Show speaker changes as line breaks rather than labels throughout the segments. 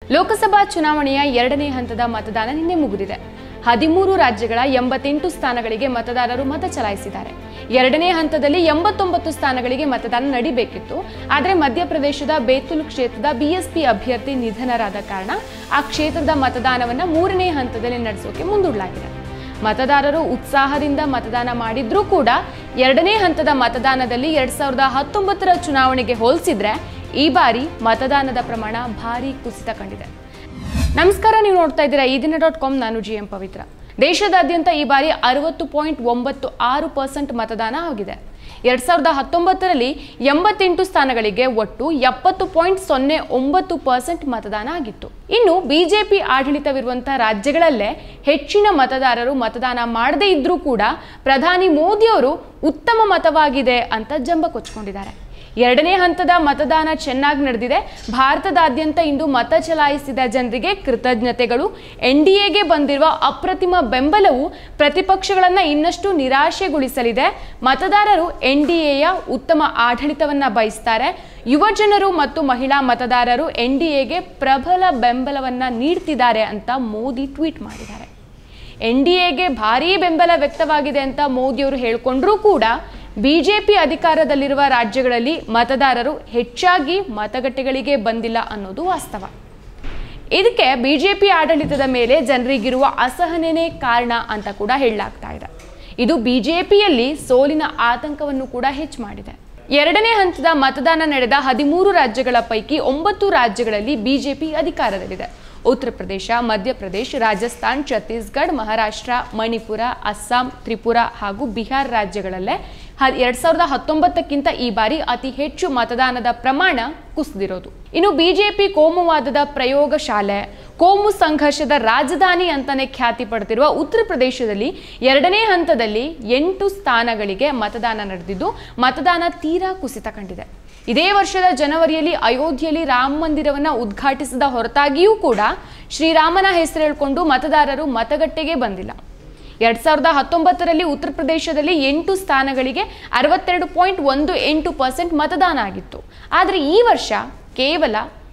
ಲೋಕಸಭಾ ಚುನಾವಣೆಯ ಎರಡನೇ ಹಂತದ ಮತದಾನ ನಿನ್ನೆ ಮುಗಿದಿದೆ. 13 ರಾಜ್ಯಗಳ 88 ಸ್ಥಾನಗಳಿಗೆ ಮತದಾರರು ಮತ ಚಲಾಯಿಸಿದ್ದಾರೆ. ಎರಡನೇ ಹಂತದಲ್ಲಿ 89 ಸ್ಥಾನಗಳಿಗೆ ಮತದಾನ ನಡೆಯಬೇಕಿತ್ತು. ಆದರೆ ಮಧ್ಯಪ್ರದೇಶದ ಬೇತುಲ್ ಕ್ಷೇತ್ರದ ಬಿಎಸ್ಪಿ ಅಭ್ಯರ್ಥಿ ನಿಧನರಾದ ಕಾರಣ ಆ ಕ್ಷೇತ್ರದ ಮತದಾನವನ್ನು ಮೂರನೇ ಹಂತದಲ್ಲಿ ನಡೆಸೋಕೆ ಮುಂದೂಡಲಾಗಿದೆ. ಮತದಾರರು ಉತ್ಸಾಹದಿಂದ ಮತದಾನ ಮಾಡಿದ್ರೂ ಕೂಡ ಎರಡನೇ ಹಂತದ ಮತದಾನದಲ್ಲಿ 2019ರ ಚುನಾವಣೆಗೆ ಹೋಲಿಸಿದ್ರೆ ಈ ಬಾರಿ ಮತದಾನದ ಪ್ರಮಾಣ ಭಾರಿ ಕುಸಿತ ಕಂಡಿದೆ. ನಮಸ್ಕಾರ, ನೀವು ನೋಡ್ತಾ ಇದ್ದೀರಾ eedina.com. ನಾನು GM ಪವಿತ್ರ. ದೇಶದಾದ್ಯಂತ ಈ ಬಾರಿ 60.96% ಮತದಾನ ಆಗಿದೆ. 2019ರಲ್ಲಿ 88 ಸ್ಥಾನಗಳಿಗೆ ಒಟ್ಟು 70.09% ಮತದಾನ ಆಗಿತ್ತು. ಇನ್ನು ಬಿಜೆಪಿ ಆಡಳಿತವಿರುವಂತಹ ರಾಜ್ಯಗಳಲ್ಲೇ ಹೆಚ್ಚಿನ ಮತದಾರರು ಮತದಾನ ಮಾಡದೇ ಇದ್ರೂ ಕೂಡ ಪ್ರಧಾನಿ ಮೋದಿ ಅವರು ಉತ್ತಮ ಮತವಾಗಿದೆ ಅಂತ ಜಂಬ ಕೊಚ್ಚಿಕೊಂಡಿದ್ದಾರೆ. ಎರಡನೇ ಹಂತದ ಮತದಾನ ಚೆನ್ನಾಗಿ ನಡೆದಿದೆ. ಭಾರತದಾದ್ಯಂತ ಇಂದು ಮತ ಚಲಾಯಿಸಿದ ಜನರಿಗೆ ಕೃತಜ್ಞತೆಗಳು. NDAಗೆ ಬಂದಿರುವ ಅಪ್ರತಿಮ ಬೆಂಬಲವು ಪ್ರತಿಪಕ್ಷಗಳನ್ನು ಇನ್ನಷ್ಟು ನಿರಾಶೆಗೊಳಿಸಲಿದೆ. ಮತದಾರರು NDAಯ ಉತ್ತಮ ಆಡಳಿತವನ್ನು ಬಯಸ್ತಾರೆ. ಯುವ ಜನರು ಮತ್ತು ಮಹಿಳಾ ಮತದಾರರು NDAಗೆ ಪ್ರಬಲ ಬೆಂಬಲವನ್ನು ನೀಡ್ತಿದ್ದಾರೆ ಅಂತ ಮೋದಿ ಟ್ವೀಟ್ ಮಾಡಿದ್ದಾರೆ. NDAಗೆ ಭಾರೀ ಬೆಂಬಲ ವ್ಯಕ್ತವಾಗಿದೆ ಅಂತ ಮೋದಿಯವರು ಹೇಳಿಕೊಂಡ್ರೂ ಕೂಡ ಬಿಜೆಪಿ ಅಧಿಕಾರದಲ್ಲಿರುವ ರಾಜ್ಯಗಳಲ್ಲಿ ಮತದಾರರು ಹೆಚ್ಚಾಗಿ ಮತಗಟ್ಟೆಗಳಿಗೆ ಬಂದಿಲ್ಲ ಅನ್ನೋದು ವಾಸ್ತವ. ಇದಕ್ಕೆ ಬಿಜೆಪಿ ಆಡಳಿತದ ಮೇಲೆ ಜನರಿಗಿರುವ ಅಸಹನೆನೇ ಕಾರಣ ಅಂತ ಕೂಡ ಹೇಳಲಾಗ್ತಾ ಇದೆ. ಇದು ಬಿಜೆಪಿಯಲ್ಲಿ ಸೋಲಿನ ಆತಂಕವನ್ನು ಕೂಡ ಹೆಚ್ಚು ಮಾಡಿದೆ. ಎರಡನೇ ಹಂತದ ಮತದಾನ ನಡೆದ 13 ರಾಜ್ಯಗಳ ಪೈಕಿ 9 ರಾಜ್ಯಗಳಲ್ಲಿ ಬಿಜೆಪಿ ಅಧಿಕಾರದಲ್ಲಿದೆ. ಉತ್ತರ ಪ್ರದೇಶ, ಮಧ್ಯಪ್ರದೇಶ, ರಾಜಸ್ಥಾನ್, ಛತ್ತೀಸ್ಗಢ, ಮಹಾರಾಷ್ಟ್ರ, ಮಣಿಪುರ, ಅಸ್ಸಾಂ, ತ್ರಿಪುರಾ ಹಾಗೂ ಬಿಹಾರ್ ರಾಜ್ಯಗಳಲ್ಲೇ 2019ಕ್ಕಿಂತ ಈ ಬಾರಿ ಅತಿ ಹೆಚ್ಚು ಮತದಾನದ ಪ್ರಮಾಣ ಕುಸಿದಿರೋದು. ಇನ್ನು ಬಿಜೆಪಿ ಕೋಮುವಾದದ ಪ್ರಯೋಗ ಶಾಲೆ, ಕೋಮು ಸಂಘರ್ಷದ ರಾಜಧಾನಿ ಅಂತಾನೆ ಖ್ಯಾತಿ ಪಡೆದಿರುವ ಉತ್ತರ ಪ್ರದೇಶದಲ್ಲಿ ಎರಡನೇ ಹಂತದಲ್ಲಿ 8 ಸ್ಥಾನಗಳಿಗೆ ಮತದಾನ ನಡೆದಿದ್ದು ಮತದಾನ ತೀರಾ ಕುಸಿತ ಕಂಡಿದೆ. ಇದೇ ವರ್ಷದ ಜನವರಿಯಲ್ಲಿ ಅಯೋಧ್ಯೆಯಲ್ಲಿ ರಾಮ ಮಂದಿರವನ್ನು ಉದ್ಘಾಟಿಸಿದ ಹೊರತಾಗಿಯೂ ಕೂಡ ಶ್ರೀರಾಮನ ಹೆಸರು ಹೇಳಿಕೊಂಡು ಮತದಾರರು ಮತಗಟ್ಟೆಗೆ ಬಂದಿಲ್ಲ. 2019ರಲ್ಲಿ ಉತ್ತರ ಪ್ರದೇಶದಲ್ಲಿ 8 ಸ್ಥಾನಗಳಿಗೆ 62.18% ಮತದಾನ ಆಗಿತ್ತು. ಆದರೆ ಈ ವರ್ಷ ಕೇವಲ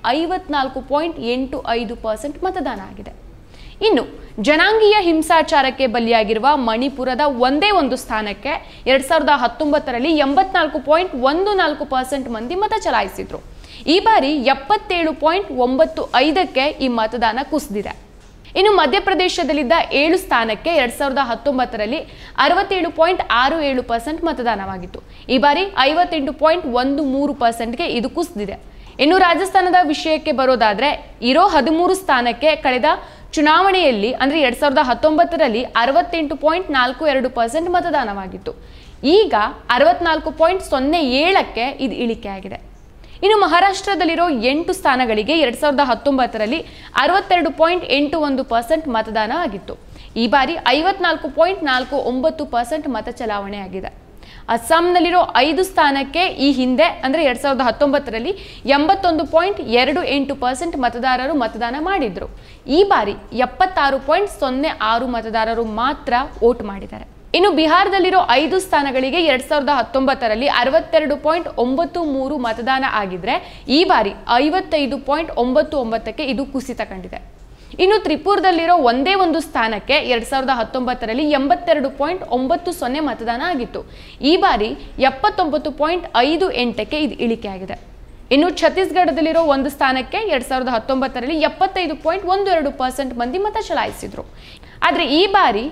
54.85% ಮತದಾನ ಆಗಿದೆ. ಇನ್ನು ಜನಾಂಗೀಯ ಹಿಂಸಾಚಾರಕ್ಕೆ ಬಲಿಯಾಗಿರುವ ಮಣಿಪುರದ ಒಂದೇ ಒಂದು ಸ್ಥಾನಕ್ಕೆ 2019ರಲ್ಲಿ 84.14% ಮಂದಿ ಮತ ಚಲಾಯಿಸಿದ್ರು. ಈ ಬಾರಿ 77.95ಕ್ಕೆ ಈ ಮತದಾನ ಕುಸಿದಿದೆ. ಇನ್ನು ಮಧ್ಯಪ್ರದೇಶದಲ್ಲಿದ್ದ 7 ಸ್ಥಾನಕ್ಕೆ 2019ರಲ್ಲಿ 67.67% ಮತದಾನವಾಗಿತ್ತು. ಈ ಬಾರಿ 58.13%ಗೆ ಇದು ಕುಸಿದಿದೆ. ಇನ್ನು ರಾಜಸ್ಥಾನದ ವಿಷಯಕ್ಕೆ ಬರೋದಾದ್ರೆ ಇರೋ 13 ಸ್ಥಾನಕ್ಕೆ ಕಳೆದ ಚುನಾವಣೆಯಲ್ಲಿ ಅಂದರೆ 2019ರಲ್ಲಿ 68.42% ಮತದಾನವಾಗಿತ್ತು. ಈಗ 64.07ಕ್ಕೆ ಇದು ಇಳಿಕೆಯಾಗಿದೆ. ಇನ್ನು ಮಹಾರಾಷ್ಟ್ರದಲ್ಲಿರೋ 8 ಸ್ಥಾನಗಳಿಗೆ 2019ರಲ್ಲಿ 62.81% ಮತದಾನ ಆಗಿತ್ತು. ಈ ಬಾರಿ 54.49% ಮತ ಚಲಾವಣೆ ಆಗಿದೆ. ಅಸ್ಸಾಂನಲ್ಲಿರೋ 5 ಸ್ಥಾನಕ್ಕೆ ಈ ಹಿಂದೆ ಅಂದರೆ 2019ರಲ್ಲಿ 81.28% ಮತದಾರರು ಮತದಾನ ಮಾಡಿದ್ರು. ಈ ಬಾರಿ 76.06 ಮತದಾರರು ಮಾತ್ರ ವೋಟ್ ಮಾಡಿದ್ದಾರೆ. ಇನ್ನು ಬಿಹಾರದಲ್ಲಿರೋ 5 ಸ್ಥಾನಗಳಿಗೆ 2019ರಲ್ಲಿ 62.93 ಮತದಾನ ಆಗಿದ್ರೆ ಈ ಬಾರಿ 55.99ಕ್ಕೆ ಇದು ಕುಸಿತ ಕಂಡಿದೆ. ಇನ್ನು ತ್ರಿಪುರದಲ್ಲಿರೋ ಒಂದೇ ಒಂದು ಸ್ಥಾನಕ್ಕೆ 2019ರಲ್ಲಿ 82.90 ಮತದಾನ ಆಗಿತ್ತು. ಈ ಬಾರಿ 79.58ಕ್ಕೆ ಇದು ಇಳಿಕೆಯಾಗಿದೆ. ಇನ್ನು ಛತ್ತೀಸ್ಗಢದಲ್ಲಿರೋ ಒಂದು ಸ್ಥಾನಕ್ಕೆ 2019ರಲ್ಲಿ 75.12% ಮಂದಿ ಮತ ಚಲಾಯಿಸಿದ್ರು. ಆದರೆ ಈ ಬಾರಿ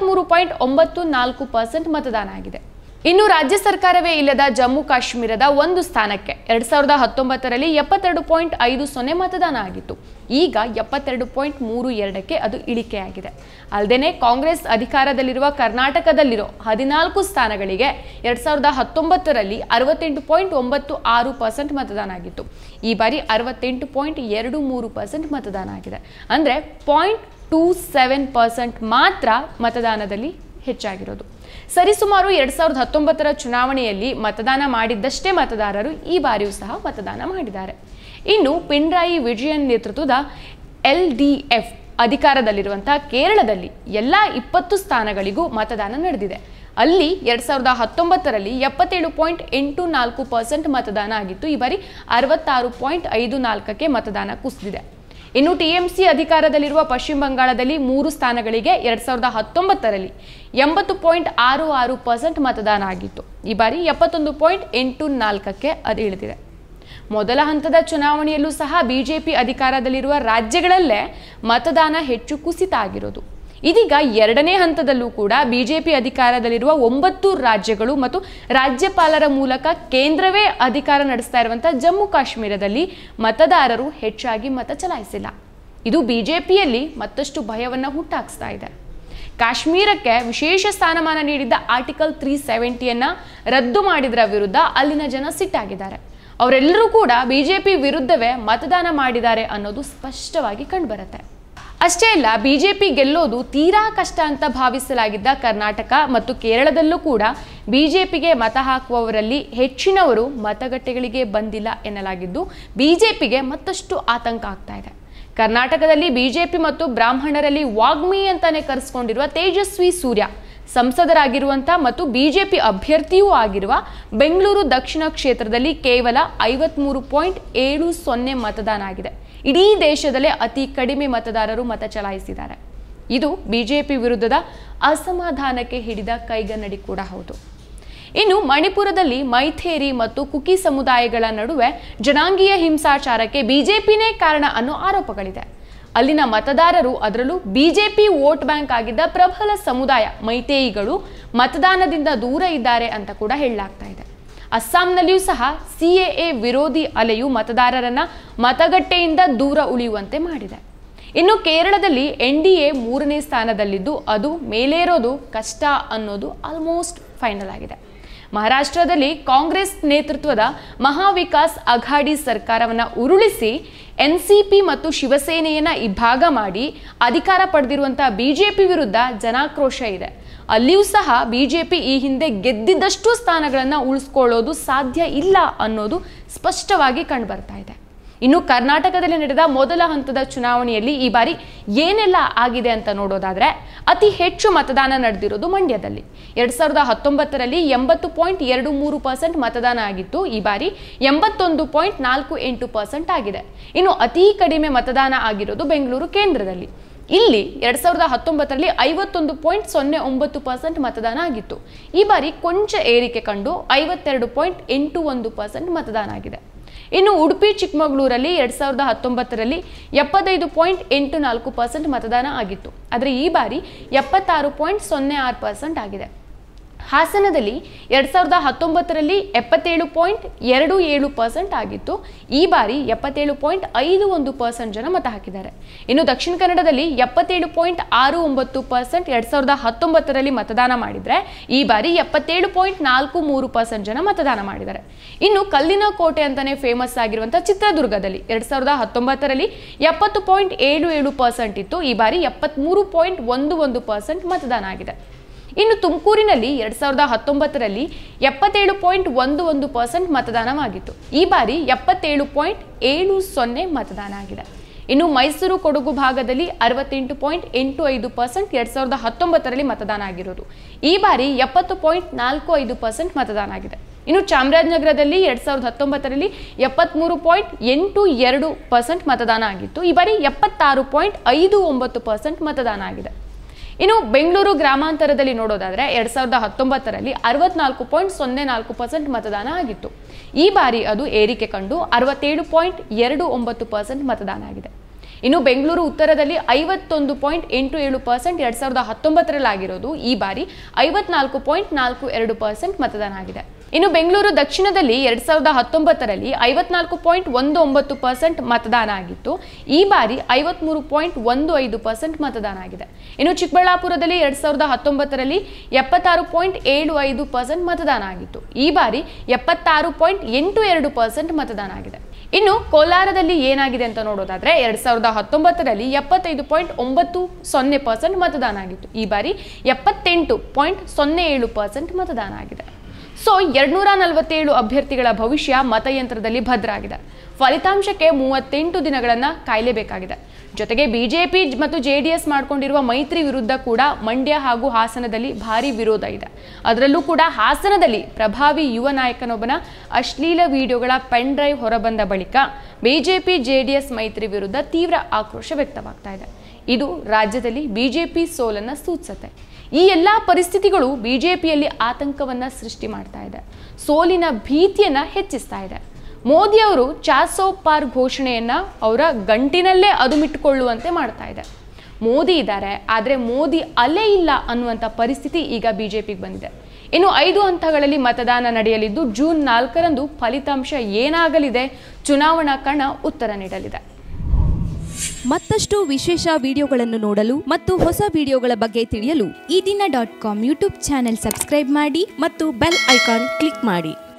73.94% ಮತದಾನ ಆಗಿದೆ. ಇನ್ನು ರಾಜ್ಯ ಸರ್ಕಾರವೇ ಇಲ್ಲದ ಜಮ್ಮು ಕಾಶ್ಮೀರದ ಒಂದು ಸ್ಥಾನಕ್ಕೆ 2019ರಲ್ಲಿ 72.50 ಮತದಾನ ಆಗಿತ್ತು. ಈಗ 72.32ಕ್ಕೆ ಅದು ಇಳಿಕೆಯಾಗಿದೆ. ಅಲ್ಲದೆ ಕಾಂಗ್ರೆಸ್ ಅಧಿಕಾರದಲ್ಲಿರುವ ಕರ್ನಾಟಕದಲ್ಲಿರೋ 14 ಸ್ಥಾನಗಳಿಗೆ 2019ರಲ್ಲಿ 68.96% ಮತದಾನ ಆಗಿತ್ತು. ಈ ಬಾರಿ 68.23% ಮತದಾನ ಆಗಿದೆ. ಅಂದರೆ 0.27% ಮಾತ್ರ ಮತದಾನದಲ್ಲಿ ಹೆಚ್ಚಾಗಿರೋದು. ಸರಿಸುಮಾರು 2019ರ ಚುನಾವಣೆಯಲ್ಲಿ ಮತದಾನ ಮಾಡಿದ್ದಷ್ಟೇ ಮತದಾರರು ಈ ಬಾರಿಯೂ ಸಹ ಮತದಾನ ಮಾಡಿದ್ದಾರೆ. ಇನ್ನು ಪಿಣರಾಯಿ ವಿಜಯನ್ ನೇತೃತ್ವದ LDF ಅಧಿಕಾರದಲ್ಲಿರುವಂತಹ ಕೇರಳದಲ್ಲಿ ಎಲ್ಲ 20 ಸ್ಥಾನಗಳಿಗೂ ಮತದಾನ ನಡೆದಿದೆ. ಅಲ್ಲಿ 2019ರಲ್ಲಿ 77.84% ಮತದಾನ ಆಗಿತ್ತು. ಈ ಬಾರಿ 66.54ಕ್ಕೆ ಮತದಾನ ಕುಸಿದಿದೆ. ಇನ್ನು ಟಿಎಂಸಿ ಅಧಿಕಾರದಲ್ಲಿರುವ ಪಶ್ಚಿಮ ಬಂಗಾಳದಲ್ಲಿ 3 ಸ್ಥಾನಗಳಿಗೆ 2019ರಲ್ಲಿ 80.66% ಮತದಾನ ಆಗಿತ್ತು. ಈ ಬಾರಿ 71.84ಕ್ಕೆ ಅದು ಇಳಿದಿದೆ. ಮೊದಲ ಹಂತದ ಚುನಾವಣೆಯಲ್ಲೂ ಸಹ ಬಿಜೆಪಿ ಅಧಿಕಾರದಲ್ಲಿರುವ ರಾಜ್ಯಗಳಲ್ಲೇ ಮತದಾನ ಹೆಚ್ಚು ಕುಸಿತ ಆಗಿರೋದು. ಇದೀಗ ಎರಡನೇ ಹಂತದಲ್ಲೂ ಕೂಡ ಬಿಜೆಪಿ ಅಧಿಕಾರದಲ್ಲಿರುವ 9 ರಾಜ್ಯಗಳು ಮತ್ತು ರಾಜ್ಯಪಾಲರ ಮೂಲಕ ಕೇಂದ್ರವೇ ಅಧಿಕಾರ ನಡೆಸ್ತಾ ಇರುವಂತಹ ಜಮ್ಮು ಕಾಶ್ಮೀರದಲ್ಲಿ ಮತದಾರರು ಹೆಚ್ಚಾಗಿ ಮತ ಚಲಾಯಿಸಿಲ್ಲ. ಇದು ಬಿಜೆಪಿಯಲ್ಲಿ ಮತ್ತಷ್ಟು ಭಯವನ್ನು ಹುಟ್ಟಾಕ್ಸ್ತಾ ಇದೆ. ಕಾಶ್ಮೀರಕ್ಕೆ ವಿಶೇಷ ಸ್ಥಾನಮಾನ ನೀಡಿದ್ದ ಆರ್ಟಿಕಲ್ 370ಯನ್ನು ರದ್ದು ಮಾಡಿದರ ವಿರುದ್ಧ ಅಲ್ಲಿನ ಜನ ಸಿಟ್ಟಾಗಿದ್ದಾರೆ. ಅವರೆಲ್ಲರೂ ಕೂಡ ಬಿಜೆಪಿ ವಿರುದ್ಧವೇ ಮತದಾನ ಮಾಡಿದ್ದಾರೆ ಅನ್ನೋದು ಸ್ಪಷ್ಟವಾಗಿ ಕಂಡುಬರುತ್ತೆ. ಅಷ್ಟೇ ಅಲ್ಲ, ಬಿಜೆಪಿ ಗೆಲ್ಲೋದು ತೀರಾ ಕಷ್ಟ ಅಂತ ಭಾವಿಸಲಾಗಿದ್ದ ಕರ್ನಾಟಕ ಮತ್ತು ಕೇರಳದಲ್ಲೂ ಕೂಡ ಬಿಜೆಪಿಗೆ ಮತ ಹಾಕುವವರಲ್ಲಿ ಹೆಚ್ಚಿನವರು ಮತಗಟ್ಟೆಗಳಿಗೆ ಬಂದಿಲ್ಲ ಎನ್ನಲಾಗಿದ್ದು ಬಿಜೆಪಿಗೆ ಮತ್ತಷ್ಟು ಆತಂಕ ಆಗ್ತಾ ಇದೆ. ಕರ್ನಾಟಕದಲ್ಲಿ ಬಿಜೆಪಿ ಮತ್ತು ಬ್ರಾಹ್ಮಣರಲ್ಲಿ ವಾಗ್ಮಿ ಅಂತಾನೆ ಕರೆಸ್ಕೊಂಡಿರುವ ತೇಜಸ್ವಿ ಸೂರ್ಯ ಸಂಸದರಾಗಿರುವಂಥ ಮತ್ತು ಬಿಜೆಪಿ ಅಭ್ಯರ್ಥಿಯೂ ಆಗಿರುವ ಬೆಂಗಳೂರು ದಕ್ಷಿಣ ಕ್ಷೇತ್ರದಲ್ಲಿ ಕೇವಲ 53.70 ಮತದಾನ ಆಗಿದೆ. ಇಡೀ ದೇಶದಲ್ಲೇ ಅತಿ ಕಡಿಮೆ ಮತದಾರರು ಮತ ಚಲಾಯಿಸಿದ್ದಾರೆ. ಇದು ಬಿಜೆಪಿ ವಿರುದ್ಧದ ಅಸಮಾಧಾನಕ್ಕೆ ಹಿಡಿದ ಕೈಗನ್ನಡಿ ಕೂಡ ಹೌದು. ಇನ್ನು ಮಣಿಪುರದಲ್ಲಿ ಮೈಥೇರಿ ಮತ್ತು ಕುಕಿ ಸಮುದಾಯಗಳ ನಡುವೆ ಜನಾಂಗೀಯ ಹಿಂಸಾಚಾರಕ್ಕೆ ಬಿಜೆಪಿನೇ ಕಾರಣ ಅನ್ನೋ ಆರೋಪಗಳಿದೆ. ಅಲ್ಲಿನ ಮತದಾರರು, ಅದರಲ್ಲೂ ಬಿಜೆಪಿ ವೋಟ್ ಬ್ಯಾಂಕ್ ಆಗಿದ್ದ ಪ್ರಬಲ ಸಮುದಾಯ ಮೈತೇಯಿಗಳು ಮತದಾನದಿಂದ ದೂರ ಇದ್ದಾರೆ ಅಂತ ಕೂಡ ಹೇಳಲಾಗ್ತಾ ಇದೆ. ಅಸ್ಸಾಂನಲ್ಲಿಯೂ ಸಹ ಸಿಎಎ ವಿರೋಧಿ ಅಲೆಯು ಮತದಾರರನ್ನ ಮತಗಟ್ಟೆಯಿಂದ ದೂರ ಉಳಿಯುವಂತೆ ಮಾಡಿದೆ. ಇನ್ನು ಕೇರಳದಲ್ಲಿ ಎನ್ಡಿಎ 3ನೇ ಸ್ಥಾನದಲ್ಲಿದ್ದು ಅದು ಮೇಲೇರೋದು ಕಷ್ಟ ಅನ್ನೋದು ಆಲ್ಮೋಸ್ಟ್ ಫೈನಲ್ ಆಗಿದೆ. ಮಹಾರಾಷ್ಟ್ರದಲ್ಲಿ ಕಾಂಗ್ರೆಸ್ ನೇತೃತ್ವದ ಮಹಾವಿಕಾಸ್ ಅಘಾಡಿ ಸರ್ಕಾರವನ್ನು ಉರುಳಿಸಿ ಎನ್ಸಿಪಿ ಮತ್ತು ಶಿವಸೇನೆಯನ್ನ ಇಬ್ಬಾಗ ಮಾಡಿ ಅಧಿಕಾರ ಪಡೆದಿರುವಂತಹ ಬಿಜೆಪಿ ವಿರುದ್ಧ ಜನಾಕ್ರೋಶ ಇದೆ. ಅಲ್ಲಿಯೂ ಸಹ ಬಿಜೆಪಿ ಈ ಹಿಂದೆ ಗೆದ್ದಿದ್ದಷ್ಟು ಸ್ಥಾನಗಳನ್ನು ಉಳಿಸ್ಕೊಳ್ಳೋದು ಸಾಧ್ಯ ಇಲ್ಲ ಅನ್ನೋದು ಸ್ಪಷ್ಟವಾಗಿ ಕಂಡುಬರ್ತಾ ಇದೆ. ಇನ್ನು ಕರ್ನಾಟಕದಲ್ಲಿ ನಡೆದ ಮೊದಲ ಹಂತದ ಚುನಾವಣೆಯಲ್ಲಿ ಈ ಬಾರಿ ಏನೆಲ್ಲ ಆಗಿದೆ ಅಂತ ನೋಡೋದಾದ್ರೆ, ಅತಿ ಹೆಚ್ಚು ಮತದಾನ ನಡೆದಿರೋದು ಮಂಡ್ಯದಲ್ಲಿ. 2019ರಲ್ಲಿ 80.23% ಮತದಾನ ಆಗಿತ್ತು. ಈ ಬಾರಿ 81.48% ಆಗಿದೆ. ಇನ್ನು ಅತಿ ಕಡಿಮೆ ಮತದಾನ ಆಗಿರೋದು ಬೆಂಗಳೂರು ಕೇಂದ್ರದಲ್ಲಿ. ಇಲ್ಲಿ 2019ರಲ್ಲಿ 51.09% ಮತದಾನ ಆಗಿತ್ತು. ಈ ಬಾರಿ ಕೊಂಚ ಏರಿಕೆ ಕಂಡು 52.81% ಮತದಾನ ಆಗಿದೆ. ಇನ್ನು ಉಡುಪಿ ಚಿಕ್ಕಮಗಳೂರಲ್ಲಿ 2019ರಲ್ಲಿ 75.84% ಮತದಾನ ಆಗಿತ್ತು. ಆದರೆ ಈ ಬಾರಿ 76.06% ಆಗಿದೆ. ಹಾಸನದಲ್ಲಿ 2019ರಲ್ಲಿ 77.27% ಆಗಿತ್ತು. ಈ ಬಾರಿ 77.51% ಜನ ಮತ ಹಾಕಿದ್ದಾರೆ. ಇನ್ನು ದಕ್ಷಿಣ ಕನ್ನಡದಲ್ಲಿ 77.69% 2019ರಲ್ಲಿ ಮತದಾನ ಮಾಡಿದರೆ ಈ ಬಾರಿ 77.43% ಜನ ಮತದಾನ ಮಾಡಿದ್ದಾರೆ. ಇನ್ನು ಕಲ್ಲಿನ ಕೋಟೆ ಅಂತಾನೆ ಫೇಮಸ್ ಆಗಿರುವಂಥ ಚಿತ್ರದುರ್ಗದಲ್ಲಿ 2019ರಲ್ಲಿ 70.77% ಇತ್ತು. ಈ ಬಾರಿ 73.11% ಮತದಾನ ಆಗಿದೆ. ಇನ್ನು ತುಮಕೂರಿನಲ್ಲಿ 2019ರಲ್ಲಿ 77.11% ಮತದಾನವಾಗಿತ್ತು. ಈ ಬಾರಿ 77.70 ಮತದಾನ ಆಗಿದೆ. ಇನ್ನು ಮೈಸೂರು ಕೊಡಗು ಭಾಗದಲ್ಲಿ 68.85% 2019ರಲ್ಲಿ ಮತದಾನ ಆಗಿರೋದು. ಈ ಬಾರಿ 70.45% ಮತದಾನ ಆಗಿದೆ. ಇನ್ನು ಚಾಮರಾಜನಗರದಲ್ಲಿ 2019ರಲ್ಲಿ 73.82% ಮತದಾನ ಆಗಿತ್ತು. ಈ ಬಾರಿ 76.59% ಮತದಾನ ಆಗಿದೆ. ಇನ್ನು ಬೆಂಗಳೂರು ಗ್ರಾಮಾಂತರದಲ್ಲಿ ನೋಡೋದಾದ್ರೆ 2019ರಲ್ಲಿ 64.04% ಮತದಾನ ಆಗಿತ್ತು. ಈ ಬಾರಿ ಅದು ಏರಿಕೆ ಕಂಡು 67.29% ಮತದಾನ ಆಗಿದೆ. ಇನ್ನು ಬೆಂಗಳೂರು ಉತ್ತರದಲ್ಲಿ 51.87% 2019ರಲ್ಲಿ ಆಗಿರೋದು. ಈ ಬಾರಿ 54.42% ಮತದಾನ ಆಗಿದೆ. ಇನ್ನು ಬೆಂಗಳೂರು ದಕ್ಷಿಣದಲ್ಲಿ 2019ರಲ್ಲಿ 54.19% ಮತದಾನ ಆಗಿತ್ತು. ಈ ಬಾರಿ 53.15% ಮತದಾನ ಆಗಿದೆ. ಇನ್ನು ಚಿಕ್ಕಬಳ್ಳಾಪುರದಲ್ಲಿ 2019ರಲ್ಲಿ 76.75% ಮತದಾನ ಆಗಿತ್ತು. ಈ ಬಾರಿ 76.82% ಮತದಾನ ಆಗಿದೆ. ಇನ್ನು ಕೋಲಾರದಲ್ಲಿ ಏನಾಗಿದೆ ಅಂತ ನೋಡೋದಾದ್ರೆ 2019ರಲ್ಲಿ 75.90% ಮತದಾನ ಆಗಿತ್ತು. ಈ ಬಾರಿ 78.07% ಮತದಾನ ಆಗಿದೆ. ಸೊ 247 ಅಭ್ಯರ್ಥಿಗಳ ಭವಿಷ್ಯ ಮತಯಂತ್ರದಲ್ಲಿ ಭದ್ರ ಆಗಿದೆ. ಫಲಿತಾಂಶಕ್ಕೆ 38 ದಿನಗಳನ್ನು ಕಾಯಲೇಬೇಕಾಗಿದೆ. ಜೊತೆಗೆ ಬಿಜೆಪಿ ಮತ್ತು JDS ಮಾಡಿಕೊಂಡಿರುವ ಮೈತ್ರಿ ವಿರುದ್ಧ ಕೂಡ ಮಂಡ್ಯ ಹಾಗೂ ಹಾಸನದಲ್ಲಿ ಭಾರಿ ವಿರೋಧ ಇದೆ. ಅದರಲ್ಲೂ ಕೂಡ ಹಾಸನದಲ್ಲಿ ಪ್ರಭಾವಿ ಯುವ ನಾಯಕನೊಬ್ಬನ ಅಶ್ಲೀಲ ವಿಡಿಯೋಗಳ ಪೆನ್ ಡ್ರೈವ್ ಹೊರಬಂದ ಬಳಿಕ ಬಿಜೆಪಿ JDS ಮೈತ್ರಿ ವಿರುದ್ಧ ತೀವ್ರ ಆಕ್ರೋಶ ವ್ಯಕ್ತವಾಗ್ತಾ ಇದೆ. ಇದು ರಾಜ್ಯದಲ್ಲಿ ಬಿಜೆಪಿ ಸೋಲನ್ನು ಸೂಚಿಸುತ್ತೆ. ಈ ಎಲ್ಲ ಪರಿಸ್ಥಿತಿಗಳು ಬಿಜೆಪಿಯಲ್ಲಿ ಆತಂಕವನ್ನು ಸೃಷ್ಟಿ ಮಾಡ್ತಾ ಇದೆ, ಸೋಲಿನ ಭೀತಿಯನ್ನು ಹೆಚ್ಚಿಸ್ತಾ ಇದೆ. ಮೋದಿ ಅವರು 400 ಪಾರ್ ಘೋಷಣೆಯನ್ನು ಅವರ ಗಂಟಿನಲ್ಲೇ ಅದುಮಿಟ್ಟುಕೊಳ್ಳುವಂತೆ ಮಾಡ್ತಾ ಇದೆ. ಮೋದಿ ಇದ್ದಾರೆ, ಆದರೆ ಮೋದಿ ಅಲೆ ಇಲ್ಲ ಅನ್ನುವಂಥ ಪರಿಸ್ಥಿತಿ ಈಗ ಬಿಜೆಪಿಗೆ ಬಂದಿದೆ. ಇನ್ನು 5 ಹಂತಗಳಲ್ಲಿ ಮತದಾನ ನಡೆಯಲಿದ್ದು ಜೂನ್ 4ರಂದು ಫಲಿತಾಂಶ ಏನಾಗಲಿದೆ, ಚುನಾವಣಾ ಕಣ ಉತ್ತರ ನೀಡಲಿದೆ.
ಮತ್ತಷ್ಟು ವಿಶೇಷ ವಿಡಿಯೋಗಳನ್ನು ನೋಡಲು ಮತ್ತು ಹೊಸ ವಿಡಿಯೋಗಳ ಬಗ್ಗೆ ತಿಳಿಯಲು
eDina.com ಯೂಟ್ಯೂಬ್ ಚಾನೆಲ್ ಸಬ್ಸ್ಕ್ರೈಬ್ ಮಾಡಿ
ಮತ್ತು ಬೆಲ್ ಐಕಾನ್ ಕ್ಲಿಕ್ ಮಾಡಿ.